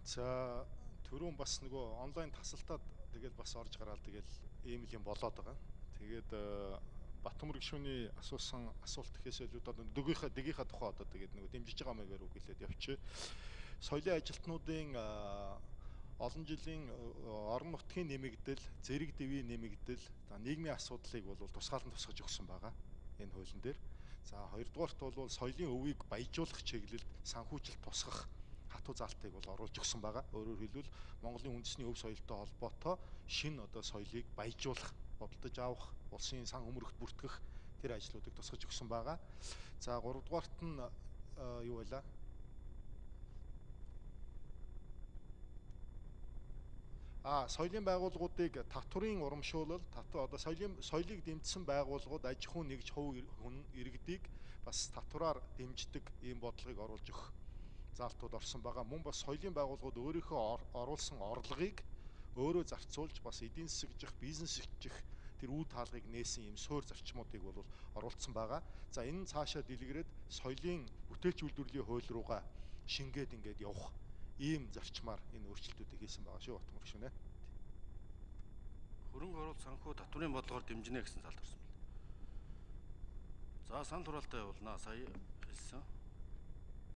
За түрүүн бас нөгөө онлайн тасалтаад тэгэл бас орж гараад тэгэл ийм л юм болоод байгаа. Тэгээд Батбөмбөр гишүүний асуусан асуулт гэхээс илүү одоо дэгийнхаа тухай одоо тэгээд нөгөө дэмжиж байгаа маягаар үг хэлээд явчих. Соёлын ажилтнуудын олон жилийн орон нутгийн нэмэгдэл, зэрэг дэвийн нэмэгдэл, за нийгмийн асуудлыг бол тусгаалan тусгаж өгсөн байгаа энэ хуулийн дээр. За хоёрдугаарт бол соёлын өвийг баяжуулах чиглэлд санхүүжилт тусгах хатуу залтыг бол оруулж өгсөн байгаа. Өөрөөр хэлбэл Монголын үндэсний өв соёлтой холбоотой шинэ одоо соёлыг баяжуулах, бодолдож авах, улсын сан өмнөрт бүртгэх тэр ажлуудыг тусгаж өгсөн байгаа. За гуравдугаарт нь юу байлаа? Соёлын байгууллагуудыг татврын урамшуулал, одоо соёлыг дэмжсэн байгууллагууд аж ахуйн нэгж хувь хүн иргэдийг бас татвараар дэмждэг ийм бодлогыг оруулж өгөх заалтууд орсон байгаа. Мөн бас соёлын байгууллагууд өөрийнхөө оруулсан орлогыг өөрөө зарцуулж бас эдийн засагжих, бизнесжих тэр үйл хаалгыг нээсэн ийм суур зарчмуудыг бол оруулсан байгаа. За энэ нь цаашаа дэлгэрээд соёлын бүтээлч үйлдвэрлэлийн хууль руугаа шингээд ингээд явах ийм зарчмаар энэ өөрчлөлтүүдийг хийсэн байгаа шүү Батбөмбөр гишүүнэ. Хөрөнгө оруулалт санхүү татврын бодлогоор дэмжинэ гэсэн залт орсон байна. За санал хураалтаа явуулнаа. Сая хэлсэн.